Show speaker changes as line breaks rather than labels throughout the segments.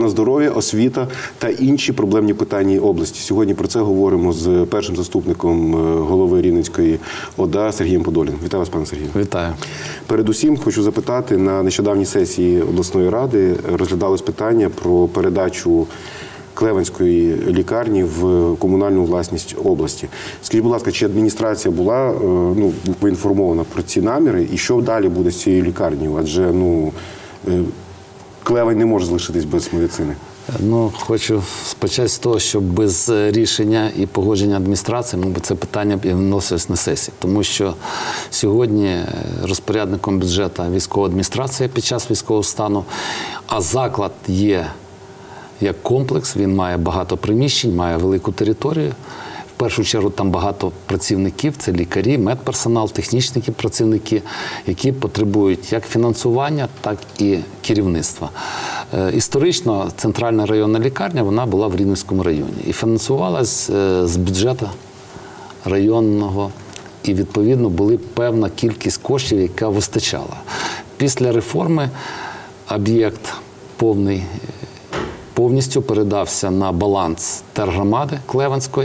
охорона здоров'я, освіта та інші проблемні питання області. Сьогодні про це говоримо з першим заступником голови Рівненської ОДА Сергієм Подоліним. Вітаю вас, пане Сергію.
Вітаю.
Передусім хочу запитати, на нещодавній сесії обласної ради розглядалось питання про передачу Клевенської лікарні в комунальну власність області. Скажіть, будь ласка, чи адміністрація була поінформована про ці наміри і що далі буде з цією лікарнею? Адже Клевень не може залишитись без медицини.
Хочу почати з того, що без рішення і погодження адміністрації, це питання б і вносилось на сесію. Тому що сьогодні розпорядником бюджету військова адміністрація під час військового стану, а заклад є як комплекс, він має багато приміщень, має велику територію. В першу чергу там багато працівників, це лікарі, медперсонал, технічні працівники, які потребують як фінансування, так і керівництва. Історично центральна районна лікарня, вона була в Рівненському районі і фінансувалась з бюджету районного, і відповідно була певна кількість коштів, яка вистачала. Після реформи об'єкт повністю передався на баланс тергромади Клевенської.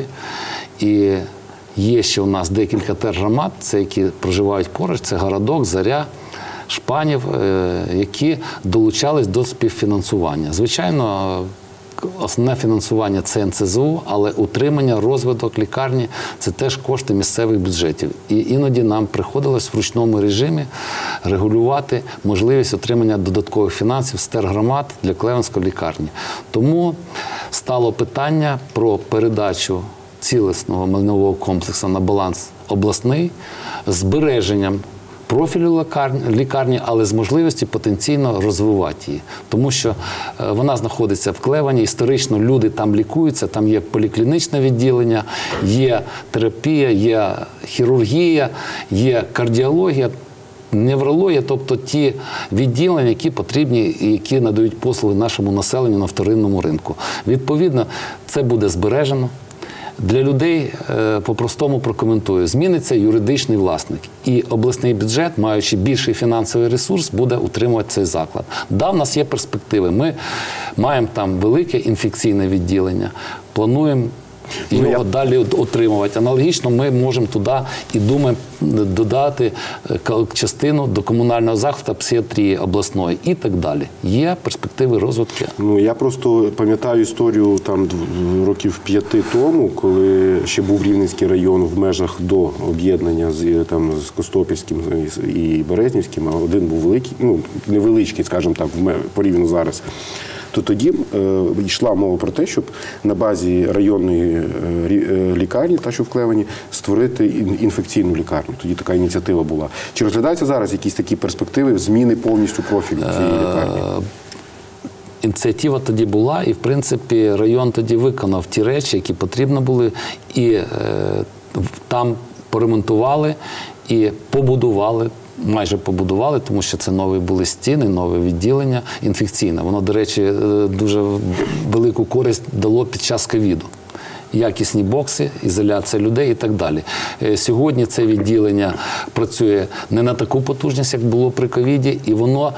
І є ще у нас декілька тергромад, це які проживають поруч, це Городок, Заря, Шпанів, які долучались до співфінансування. Звичайно, основне фінансування – це НСЗУ, але утримання, розвиток лікарні – це теж кошти місцевих бюджетів. І іноді нам приходилось в ручному режимі регулювати можливість отримання додаткових фінансів з тергромад для Клевенської лікарні. Тому стало питання про передачу цілісного майнового комплексу на баланс обласний з збереженням профілю лікарні, але з можливістю потенційно розвивати її. Тому що вона знаходиться в Клевені, історично люди там лікуються, там є поліклінічне відділення, є терапія, є хірургія, є кардіологія, неврологія, тобто ті відділення, які потрібні і які надають послуги нашому населенню на вторинному ринку. Відповідно, це буде збережено. Для людей, по-простому прокоментую, зміниться юридичний власник. І обласний бюджет, маючи більший фінансовий ресурс, буде утримувати цей заклад. Да, в нас є перспективи. Ми маємо там велике інфекційне відділення, плануємо його далі отримувати. Аналогічно ми можемо туди і думаємо додати частину до комунального закладу психіатрії обласної і так далі. Є перспективи розвитку.
Я просто пам'ятаю історію там років 5 тому, коли ще був Рівненський район в межах до об'єднання з Костопільським і Березнівським, а один був великий, невеличкий, скажімо так, порівняно зараз. То тоді йшла мова про те, щоб на базі районної лікарні, та що в Клевені, створити інфекційну лікарню. Тоді така ініціатива була. Чи розглядаються зараз якісь такі перспективи зміни повністю профілю цієї лікарні?
Ініціатива тоді була, і, в принципі, район тоді виконав ті речі, які потрібно були, і там поремонтували і побудували, майже побудували, тому що це нові були стіни, нове відділення інфекційне. Воно, до речі, дуже велику користь дало під час ковіду. Якісні бокси, ізоляція людей і так далі. Сьогодні це відділення працює не на таку потужність, як було при ковіді, і воно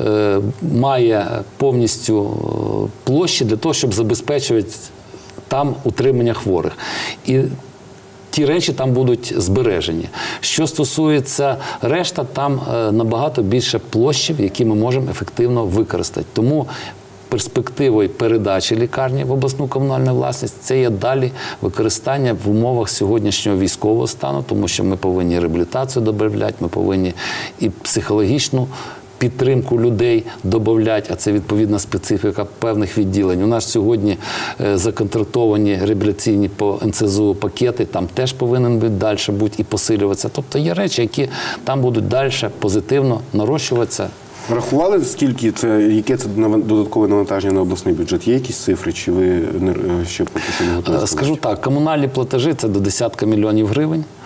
має повністю площі для того, щоб забезпечувати там утримання хворих. І ті речі там будуть збережені. Що стосується решта, там набагато більше площів, які ми можемо ефективно використати. Тому перспективою передачі лікарні в обласну комунальну власність – це є далі використання в умовах сьогоднішнього військового стану, тому що ми повинні реабілітацію додати, ми повинні і психологічну підтримку людей додати, а це відповідна специфіка певних відділень. У нас сьогодні законтрактовані реабілітаційні по НСЗУ пакети, там теж повинен бути далі бути і посилюватися. Тобто є речі, які там будуть далі позитивно нарощуватися.
Рахували, скільки це, яке це додаткове навантаження на обласний бюджет? Є якісь цифри, чи ви ще поки що не готові?
Скажу так, комунальні платежі – це до десятка мільйонів гривень.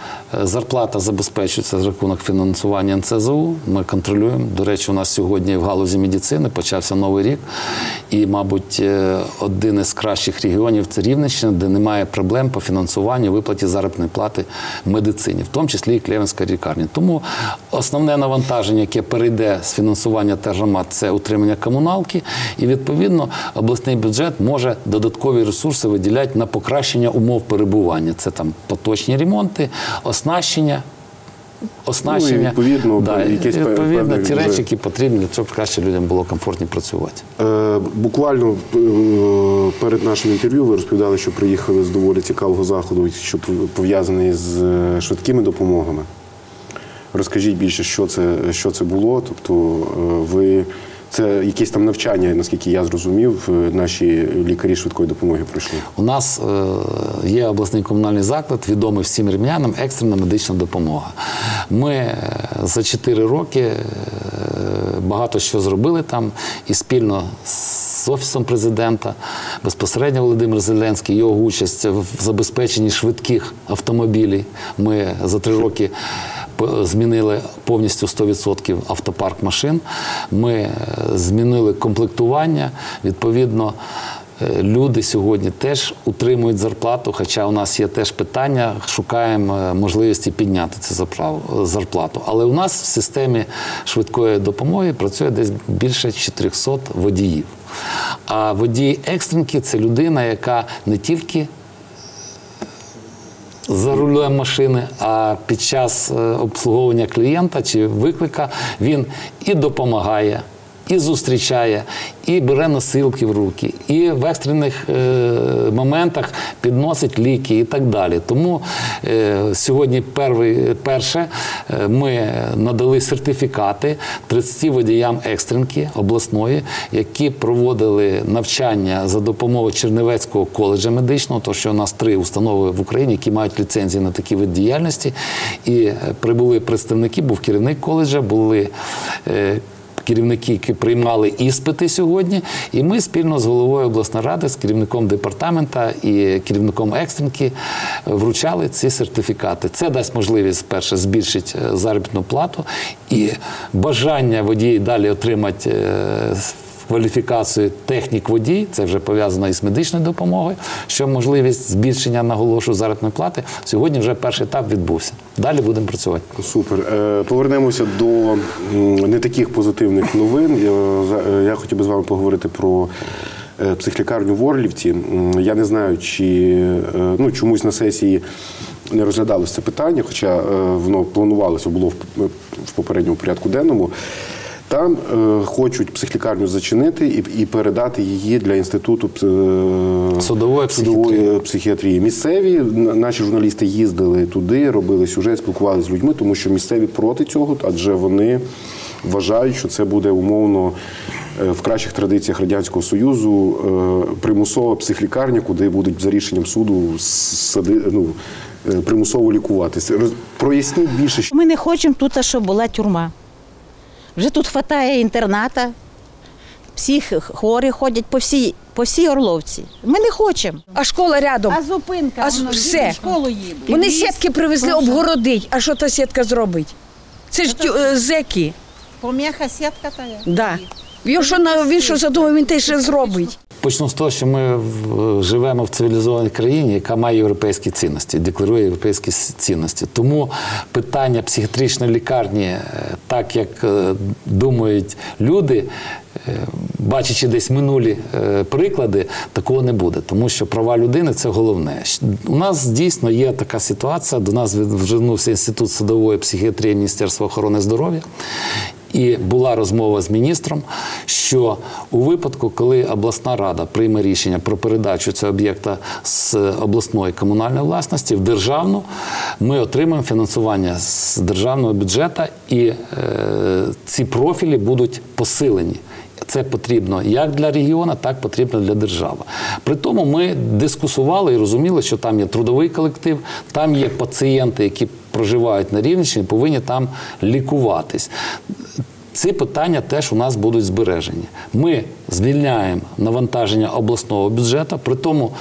Зарплата забезпечується за рахунок фінансування НСЗУ. Ми контролюємо. До речі, у нас сьогодні в галузі медицини почався новий рік. І, мабуть, один із кращих регіонів – це Рівненщина, де немає проблем по фінансуванню, виплаті заробітної плати в медицині, в тому числі і Клевенська лікарня. Тому основне навантаження, яке перейде з фінансування тергромад, це утримання комуналки. І, відповідно, обласний бюджет може додаткові ресурси виділяти на покращення умов перебування. Це там поточні ремонти, оснащення,
відповідно,
відповідно ті речі, які потрібні для цього, краще людям було комфортні працювати.
Буквально перед нашим інтерв'ю ви розповідали, що приїхали з доволі цікавого заходу, що пов'язаний з швидкими допомогами. Розкажіть більше, що це було, тобто це якесь там навчання, наскільки я зрозумів, наші лікарі швидкої допомоги пройшли.
У нас є обласний комунальний заклад, відомий всім рівнянам, екстрена медична допомога. Ми за 4 роки багато що зробили там і спільно з Офісом президента, безпосередньо Володимир Зеленський, його участь в забезпеченні швидких автомобілів. Ми за 3 роки змінили повністю 100% автопарк машин. Ми змінили комплектування. Відповідно, люди сьогодні теж утримують зарплату, хоча у нас є теж питання, шукаємо можливості підняти цю зарплату. Але у нас в системі швидкої допомоги працює десь більше 400 водіїв. А водій екстренки – це людина, яка не тільки за рулем машини, а під час обслуговування клієнта чи виклика він і допомагає, і зустрічає, і бере носилки в руки, і в екстрених моментах підносить ліки і так далі. Тому сьогодні перше ми надали сертифікати 30 водіям екстренки обласної, які проводили навчання за допомогою Чернівецького коледжу медичного, тому що у нас 3 установи в Україні, які мають ліцензії на такі види діяльності. І прибули представники, був керівник коледжа, були керівники, які приймали іспити сьогодні, і ми спільно з головою обласної ради, з керівником департамента і керівником екстренки вручали ці сертифікати. Це дасть можливість, перше, збільшити заробітну плату і бажання водіїв далі отримати кваліфікацію технік-водій, це вже пов'язано із медичною допомогою, що можливість збільшення, наголошую, заробітної плати. Сьогодні вже перший етап відбувся. Далі будемо працювати. Супер.
Повернемося до не таких позитивних новин. Я хотів би з вами поговорити про психлікарню в Орлівці. Я не знаю, чи чомусь на сесії не розглядалося це питання, хоча воно планувалося, було в попередньому порядку денному. Там хочуть психлікарню зачинити і передати її для Інституту судової психіатрії. Місцеві, наші журналісти їздили туди, робили сюжет, спілкувалися з людьми, тому що місцеві проти цього, адже вони вважають, що це буде умовно в кращих традиціях Радянського Союзу примусова психлікарня, куди будуть за рішенням суду примусово лікуватися. Проясніть більше.
Ми не хочемо тут, щоб була тюрма. Вже тут вистачає інтерната, всі хворі ходять по всій Орловці. Ми не хочемо.
А школа рядом.
А зупинка,
все.
В школу їдуть.
Вони сітки привезли обгородить. А що та сітка зробить? Це ж зеки.
Пом'яха сітка та є?
Да. Він що задумав, він те ще зробить.
Почну з того, що ми живемо в цивілізованій країні, яка має європейські цінності, декларує європейські цінності. Тому питання психіатричної лікарні, так як думають люди, бачачи десь минулі приклади, такого не буде. Тому що права людини – це головне. У нас дійсно є така ситуація, до нас звернувся Інститут судової психіатрії Міністерства охорони здоров'я. І була розмова з міністром, що у випадку, коли обласна рада прийме рішення про передачу цього об'єкта з обласної комунальної власності в державну, ми отримаємо фінансування з державного бюджету і ці профілі будуть посилені. Це потрібно як для регіону, так потрібно для держави. При тому ми дискусували і розуміли, що там є трудовий колектив, там є пацієнти, які проживають на Рівненщині, повинні там лікуватись. Ці питання теж у нас будуть збережені. Ми звільняємо навантаження обласного бюджету, при тому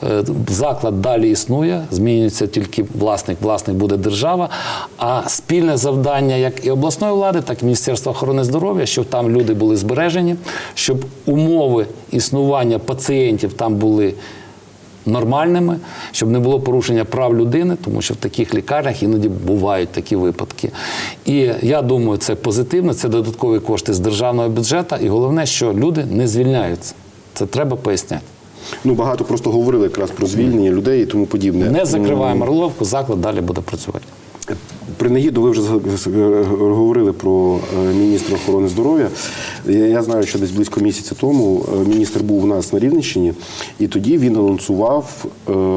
заклад далі існує, змінюється тільки власник буде держава, а спільне завдання як і обласної влади, так і Міністерства охорони здоров'я, щоб там люди були збережені, щоб умови існування пацієнтів там були нормальними, щоб не було порушення прав людини, тому що в таких лікарнях іноді бувають такі випадки. І я думаю, це позитивно, це додаткові кошти з державного бюджету, і головне, що люди не звільняються. Це треба поясняти.
Ну, багато просто говорили якраз про звільнення людей і тому подібне.
Не закриваємо Орловку, заклад далі буде працювати.
Принагідно, ви вже говорили про міністра охорони здоров'я. Я знаю, що десь близько місяця тому міністр був у нас на Рівненщині, і тоді він анонсував,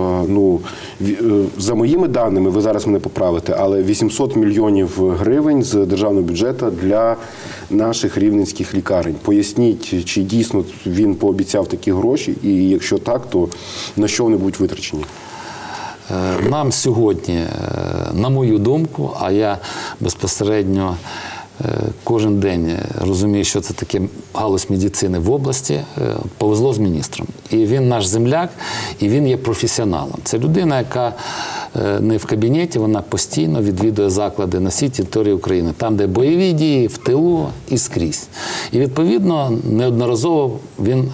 за моїми даними, ви зараз мене поправите, але 800 мільйонів гривень з державного бюджету для наших рівненських лікарень. Поясніть, чи дійсно він пообіцяв такі гроші, і якщо так, то на що вони будуть витрачені?
Нам сьогодні, на мою думку, а я безпосередньо кожен день розумію, що це таке галузь медицини в області, повезло з міністром. І він наш земляк, і він є професіоналом. Це людина, яка не в кабінеті, вона постійно відвідує заклади на всій території України. Там, де бойові дії, в тилу і скрізь. І, відповідно, неодноразово він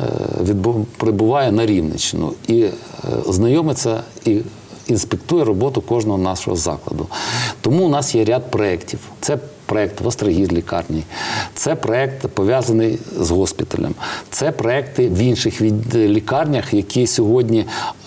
прибуває на Рівненщину і знайомиться і інспектує роботу кожного нашого закладу. Тому у нас є ряд проєктів. Це проєкт в Острогір-лікарні, це проєкт пов'язаний з госпіталем, це проєкти в інших лікарнях, які сьогодні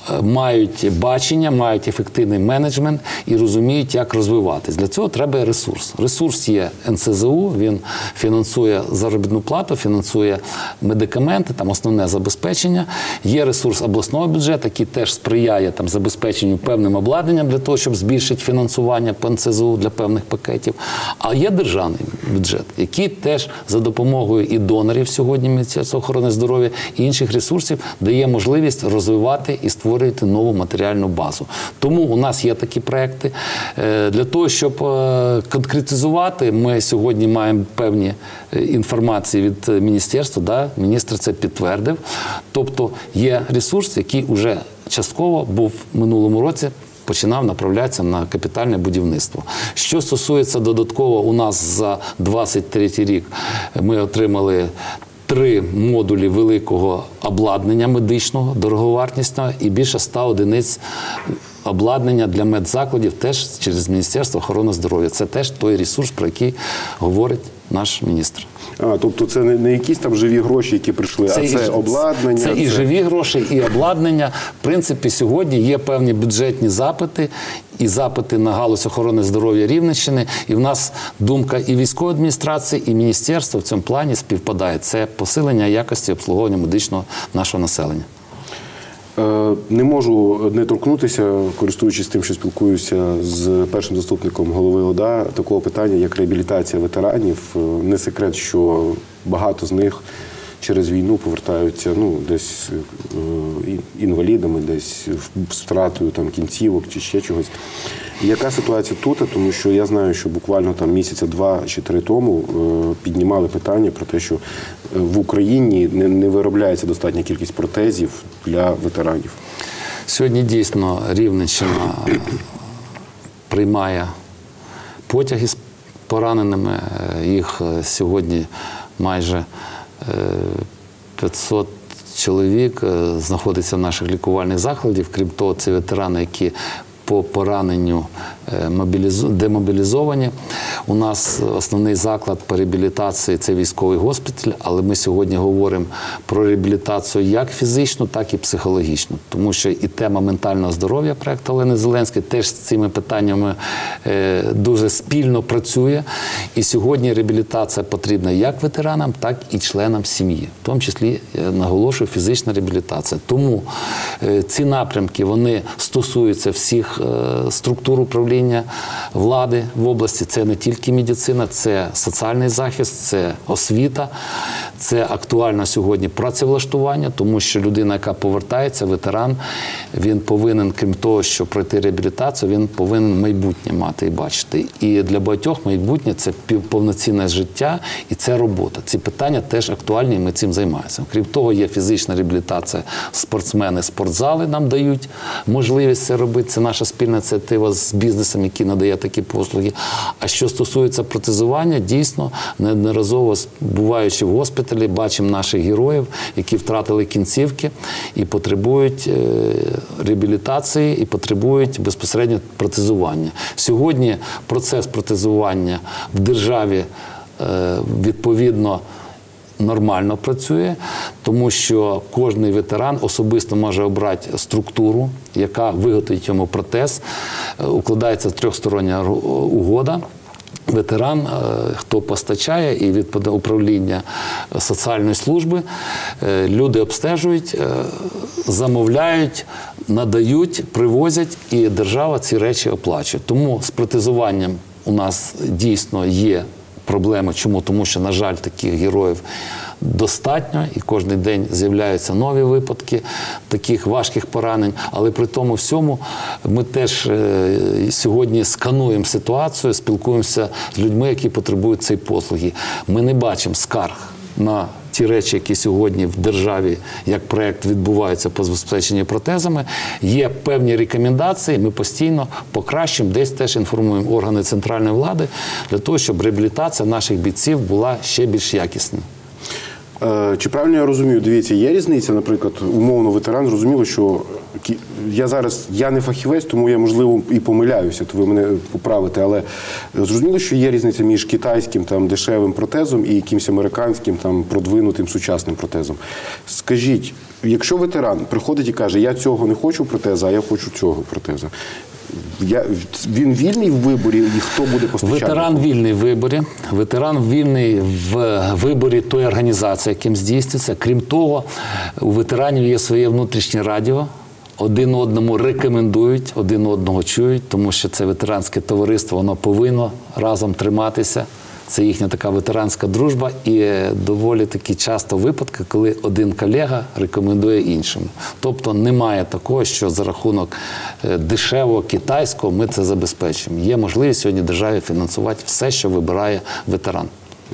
мають бачення, мають ефективний менеджмент і розуміють, як розвиватись. Для цього треба ресурс. Ресурс є НСЗУ, він фінансує заробітну плату, фінансує медикаменти, там основне забезпечення. Є ресурс обласного бюджету, який теж сприяє там забезпеченню певним обладнанням для того, щоб збільшити фінансування по НСЗУ для певних пакетів. А є державний бюджет, який теж за допомогою і донорів сьогодні Міністерства охорони здоров'я, і інших ресурсів дає можливість розвивати і створювати нову матеріальну базу. Тому у нас є такі проекти. Для того, щоб конкретизувати, ми сьогодні маємо певні інформації від міністерства, да? Міністр це підтвердив. Тобто є ресурс, який вже частково був в минулому році, починав направлятися на капітальне будівництво. Що стосується додатково, у нас за 23 рік ми отримали 3 модулі великого обладнання медичного, дороговартісного і більше 100 одиниць обладнання для медзакладів теж через Міністерство охорони здоров'я. Це теж той ресурс, про який говорить наш міністр.
Тобто це не якісь там живі гроші, які прийшли, а це обладнання?
Це і живі гроші, і обладнання. В принципі, сьогодні є певні бюджетні запити, і запити на галузь охорони здоров'я Рівненщини. І в нас думка і військової адміністрації, і міністерства в цьому плані співпадає. Це посилення якості обслуговування медичного нашого населення.
Не можу не торкнутися, користуючись тим, що спілкуюся з першим заступником голови ОДА, такого питання, як реабілітація ветеранів. Не секрет, що багато з них через війну повертаються десь інвалідами, десь з втратою кінцівок чи ще чогось. Яка ситуація тут? Тому що я знаю, що буквально місяця 2 чи 3 тому піднімали питання про те, що в Україні не виробляється достатня кількість протезів для ветеранів.
Сьогодні дійсно Рівненщина приймає потяги з пораненими. Їх сьогодні майже 500 чоловік знаходиться в наших лікувальних закладах. Крім того, це ветерани, які по пораненню демобілізовані. У нас основний заклад по реабілітації – це військовий госпіталь, але ми сьогодні говоримо про реабілітацію як фізичну, так і психологічну. Тому що і тема ментального здоров'я проєкту Олени Зеленської теж з цими питаннями дуже спільно працює. І сьогодні реабілітація потрібна як ветеранам, так і членам сім'ї. В тому числі, я наголошую, фізична реабілітація. Тому ці напрямки, вони стосуються всіх структур управління влади в області. Це не тільки медицина, це соціальний захист, це освіта. Це актуально сьогодні працевлаштування, тому що людина, яка повертається, ветеран, він повинен, крім того, що пройти реабілітацію, він повинен майбутнє мати і бачити. І для багатьох майбутнє – це повноцінне життя і це робота. Ці питання теж актуальні, і ми цим займаємося. Крім того, є фізична реабілітація, спортсмени, спортзали нам дають можливість це робити. Це наша спільна ініціатива з бізнесом, який надає такі послуги. А що стосується протезування, дійсно, неодноразово буваючи в госпіталі, бачимо наших героїв, які втратили кінцівки і потребують реабілітації, і потребують безпосередньо протезування. Сьогодні процес протезування в державі відповідно нормально працює, тому що кожний ветеран особисто може обрати структуру, яка виготовить йому протез. Укладається трьохстороння угода. Ветеран, хто постачає, і від управління соціальної служби, люди обстежують, замовляють, надають, привозять, і держава ці речі оплачує. Тому з протезуванням у нас дійсно є проблеми. Чому? Тому що, на жаль, таких героїв достатньо, і кожен день з'являються нові випадки таких важких поранень. Але при тому всьому ми теж сьогодні скануємо ситуацію, спілкуємося з людьми, які потребують цієї послуги. Ми не бачимо скарг на ті речі, які сьогодні в державі, як проєкт, відбуваються по забезпеченню протезами. Є певні рекомендації, ми постійно покращуємо, десь теж інформуємо органи центральної влади, для того, щоб реабілітація наших бійців була ще більш якісною.
Чи правильно я розумію, дивіться, є різниця, наприклад, умовно ветеран, зрозуміло, що я не фахівець, тому я, можливо, і помиляюся, то ви мене поправите, але зрозуміло, що є різниця між китайським там дешевим протезом і якимось американським там продвинутим сучасним протезом. Скажіть, якщо ветеран приходить і каже, я цього не хочу протеза, а я хочу цього протеза, він вільний в виборі, і хто буде постачати?
Ветеран вільний в виборі. Ветеран вільний в виборі тої організації, яким здійснюється. Крім того, у ветеранів є своє внутрішнє радіо. Один одному рекомендують, один одного чують, тому що це ветеранське товариство, воно повинно разом триматися. Це їхня така ветеранська дружба, і доволі такі часто випадки, коли один колега рекомендує іншому. Тобто немає такого, що за рахунок дешевого китайського ми це забезпечуємо. Є можливість сьогодні державі фінансувати все, що вибирає ветеран.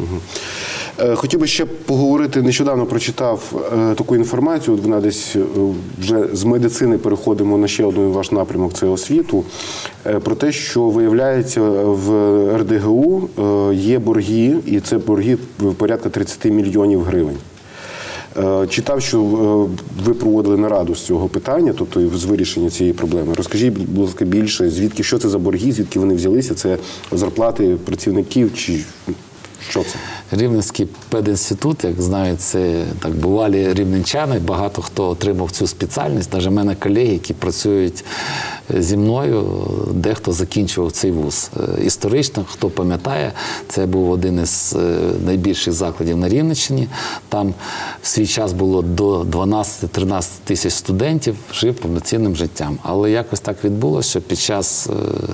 Хотів би ще поговорити, нещодавно прочитав таку інформацію, вона десь вже з медицини переходимо на ще один ваш напрямок, це освіту, про те, що виявляється в РДГУ є борги, і це борги порядка 30 мільйонів гривень. Читав, що ви проводили нараду з цього питання, тобто з вирішення цієї проблеми. Розкажіть, будь ласка, більше, звідки, що це за борги, звідки вони взялися, це зарплати працівників чи що це?
Рівненський педінститут, як знають, це так бувалі рівненчани, багато хто отримав цю спеціальність, навіть в мене колеги, які працюють зі мною, дехто закінчував цей вуз. Історично, хто пам'ятає, це був один із найбільших закладів на Рівненщині. Там в свій час було до 12-13 тисяч студентів, жив повноцінним життям. Але якось так відбулося, що під час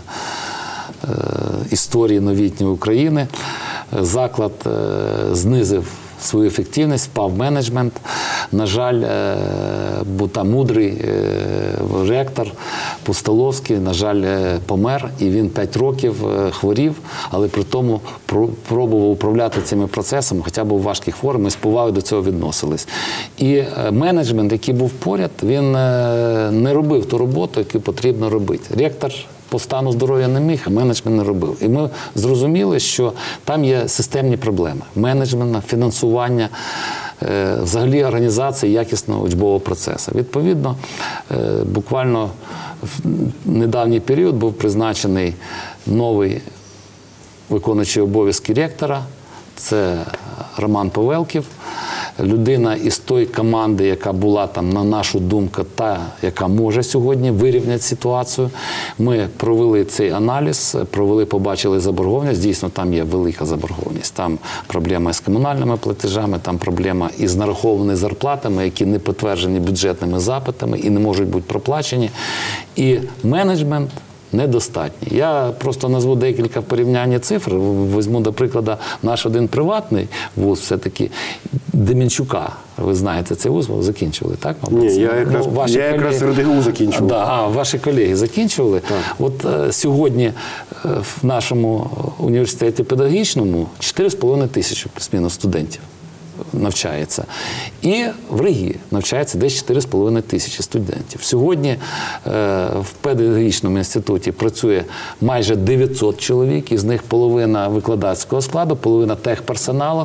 історії новітньої України заклад знизив свою ефективність, впав менеджмент. На жаль, бо там мудрий ректор Пустоловський, на жаль, помер, і він 5 років хворів, але при тому пробував управляти цими процесами, хоча був в важкій формі, ми з повагою до цього відносились. І менеджмент, який був поряд, він не робив ту роботу, яку потрібно робити. Ректор по стану здоров'я не міг, а менеджмент не робив. І ми зрозуміли, що там є системні проблеми. Менеджмент, фінансування, взагалі організації якісного учбового процесу. Відповідно, буквально в недавній період був призначений новий виконуючий обов'язки ректора. Це Роман Павелків. Людина із тої команди, яка була там, на нашу думку, та, яка може сьогодні вирівняти ситуацію. Ми провели цей аналіз, побачили заборгованість. Дійсно, там є велика заборгованість. Там проблема з комунальними платежами, там проблема із нарахованими зарплатами, які не підтверджені бюджетними запитами і не можуть бути проплачені. І менеджмент недостатні. Я просто назву декілька порівняння цифр. Візьму, до прикладу, наш один приватний вуз, все-таки Демінчука. Ви знаєте, цей вуз закінчували, так?
Ні, я якраз РДГУ закінчував.
Да, ваші колеги закінчували.
Так.
От сьогодні в нашому університеті педагогічному 4,5 тисячі плюс-мінус студентів навчається. І в Ригі навчається десь 4,5 тисячі студентів. Сьогодні в педагогічному інституті працює майже 900 чоловік, із них половина викладацького складу, половина техперсоналу.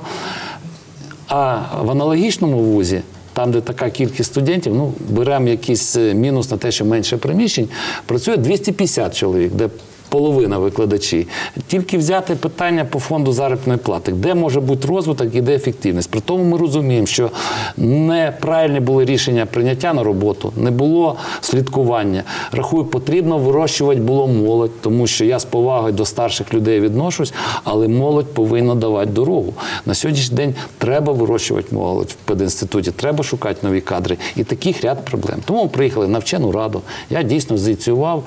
А в аналогічному вузі, там, де така кількість студентів, ну, беремо якийсь мінус на те, що менше приміщень, працює 250 чоловік, де половина викладачі. Тільки взяти питання по фонду заробітної плати, де може бути розвиток і де ефективність. При тому ми розуміємо, що неправильні були рішення прийняття на роботу, не було слідкування. Рахую, потрібно вирощувати було молодь, тому що я з повагою до старших людей відношусь, але молодь повинна давати дорогу. На сьогоднішній день треба вирощувати молодь в пединституті, треба шукати нові кадри. І таких ряд проблем. Тому ми приїхали на вчену раду. Я дійсно зініціював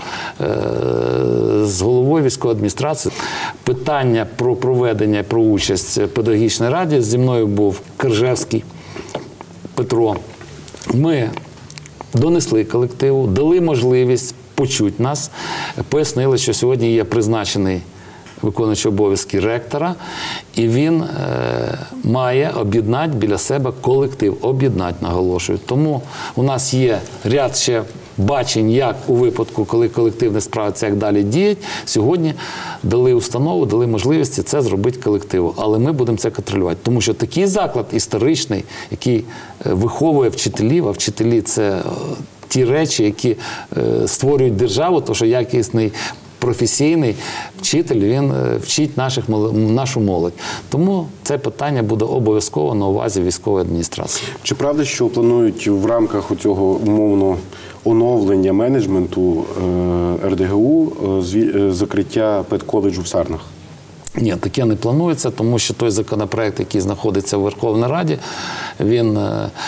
з головою військової адміністрації питання про проведення, про участь в педагогічній раді. Зі мною був Киржевський Петро. Ми донесли колективу, дали можливість почути нас, пояснили, що сьогодні є призначений виконуючий обов'язки ректора, і він має об'єднати біля себе колектив. Об'єднати, наголошую. Тому у нас є ряд ще бачень, як у випадку, коли колектив не справиться, як далі діять. Сьогодні дали установу, дали можливості це зробити колективу. Але ми будемо це контролювати. Тому що такий заклад історичний, який виховує вчителів, а вчителі – це ті речі, які створюють державу, тому що якісний професійний вчитель, він вчить нашу молодь. Тому це питання буде обов'язково на увазі військової адміністрації.
Чи правда, що планують в рамках цього умовно оновлення менеджменту РДГУ закриття педколеджу в Сарнах?
Ні, таке не планується, тому що той законопроект, який знаходиться в Верховній Раді, він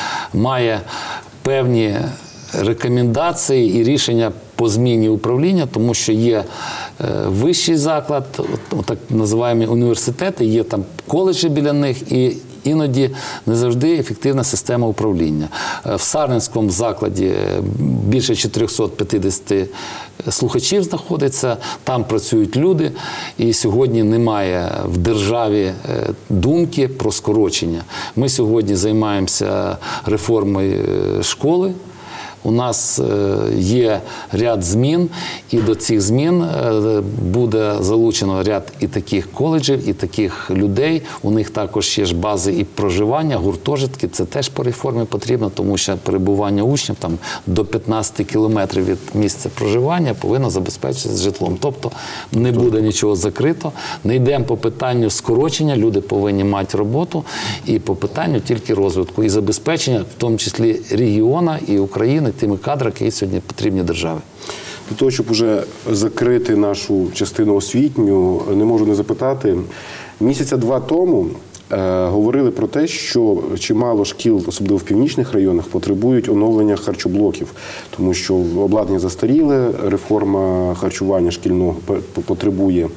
має певні рекомендації і рішення по зміні управління, тому що є вищий заклад, так називаємо університети, є там коледжі біля них, і іноді не завжди ефективна система управління. В Сарненському закладі більше 450 слухачів знаходиться, там працюють люди, і сьогодні немає в державі думки про скорочення. Ми сьогодні займаємося реформою школи. У нас є ряд змін, і до цих змін буде залучено ряд і таких коледжів, і таких людей. У них також є ж бази і проживання, гуртожитки. Це теж по реформі потрібно, тому що перебування учнів там до 15 кілометрів від місця проживання повинно забезпечитися житлом. Тобто не буде нічого закрито, не йдемо по питанню скорочення, люди повинні мати роботу, і по питанню тільки розвитку і забезпечення, в тому числі регіону і України, тими кадрами, які сьогодні потрібні державі.
Для того, щоб уже закрити нашу частину освітню, не можу не запитати. Місяця 2 тому говорили про те, що чимало шкіл, особливо в північних районах, потребують оновлення харчоблоків, тому що обладнання застаріле, реформа харчування шкільного потребує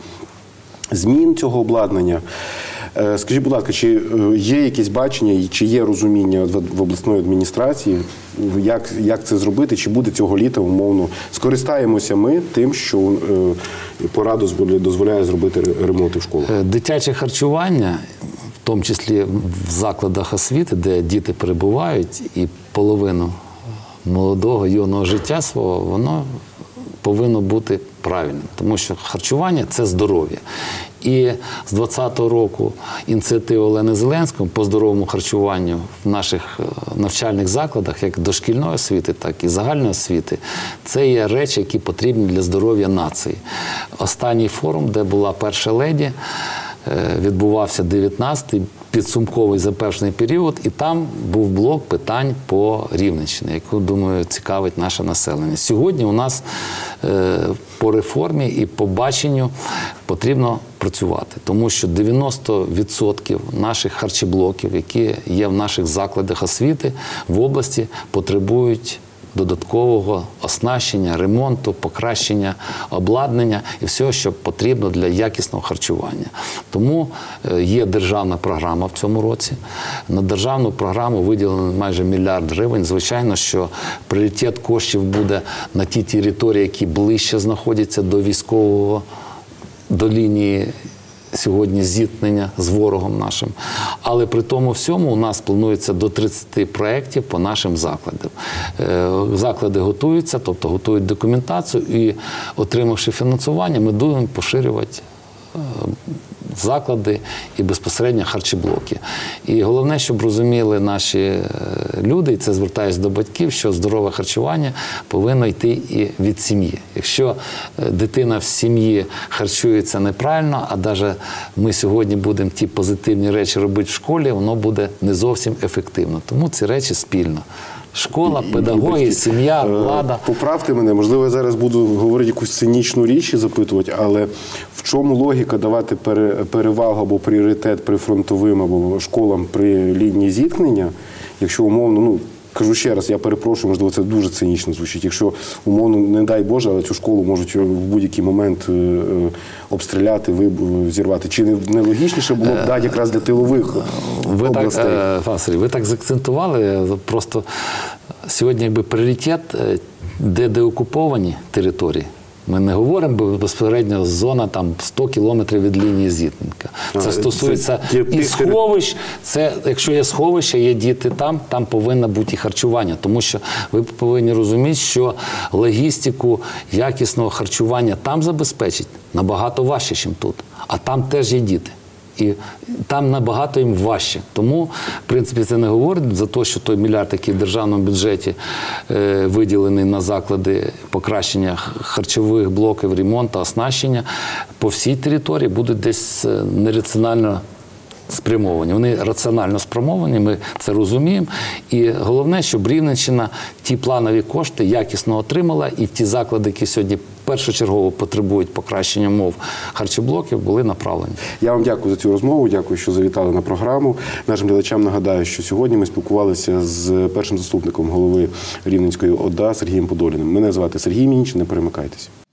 змін цього обладнання. Скажіть, будь ласка, чи є якісь бачення, чи є розуміння в обласної адміністрації, як це зробити, чи буде цього літа, умовно, скористаємося ми тим, що пора дозволяє зробити ремонти в школах?
Дитяче харчування, в тому числі в закладах освіти, де діти перебувають, і половину молодого, юного життя свого, воно повинно бути правильним, тому що харчування – це здоров'я. І з 2020 року ініціатива Олени Зеленської по здоровому харчуванню в наших навчальних закладах, як дошкільної освіти, так і загальної освіти, це є речі, які потрібні для здоров'я нації. Останній форум, де була перша леді, відбувався 19-й, підсумковий завершений період, і там був блок питань по Рівненщині, яку, думаю, цікавить наше населення. Сьогодні у нас по реформі і по баченню потрібно працювати, тому що 90% наших харчоблоків, які є в наших закладах освіти в області, потребують додаткового оснащення, ремонту, покращення обладнання і всього, що потрібно для якісного харчування. Тому є державна програма в цьому році. На державну програму виділено майже 1 мільярд гривень. Звичайно, що пріоритет коштів буде на ті території, які ближче знаходяться до військового, до лінії сьогодні зіткнення з ворогом нашим. Але при тому всьому у нас планується до 30 проєктів по нашим закладам. Заклади готуються, тобто готують документацію і, отримавши фінансування, ми будемо поширювати заклади і безпосередньо харчоблоки. І головне, щоб розуміли наші люди, і це звертаюся до батьків, що здорове харчування повинно йти і від сім'ї. Якщо дитина в сім'ї харчується неправильно, а навіть ми сьогодні будемо ті позитивні речі робити в школі, воно буде не зовсім ефективно. Тому ці речі спільно. Школа, педагоги, сім'я, влада.
Поправте мене, можливо, я зараз буду говорити якусь цинічну річ і запитувати, але в чому логіка давати перевагу або пріоритет прифронтовим або школам при лінії зіткнення, якщо умовно, ну, кажу ще раз, я перепрошую, можливо, це дуже цинічно звучить. Якщо, умовно, не дай Боже, але цю школу можуть в будь-який момент обстріляти, зірвати. Чи не логічніше було б дати якраз для тилових областей?
Ви так заакцентували. Просто сьогодні якби пріоритет, де деокуповані території. Ми не говоримо безпосередньо зона там 100 кілометрів від лінії зіткнення. Це стосується і сховищ. Це, якщо є сховище, є діти там повинно бути і харчування. Тому що ви повинні розуміти, що логістику якісного харчування там забезпечить набагато важче, ніж тут. А там теж є діти. І там набагато їм важче. Тому, в принципі, це не говорить за те, що той мільярд, який в державному бюджеті виділений на заклади покращення харчових блоків, ремонту, оснащення, по всій території будуть десь нераціонально спрямовані. Вони раціонально спрямовані, ми це розуміємо. І головне, щоб Рівненщина ті планові кошти якісно отримала, і ті заклади, які сьогодні першочергово потребують покращення умов харчоблоків, були направлені.
Я вам дякую за цю розмову, дякую, що завітали на програму. Нашим глядачам нагадаю, що сьогодні ми спілкувалися з першим заступником голови Рівненської ОДА Сергієм Подоліним. Мене звати Сергій Мінч, не перемикайтеся.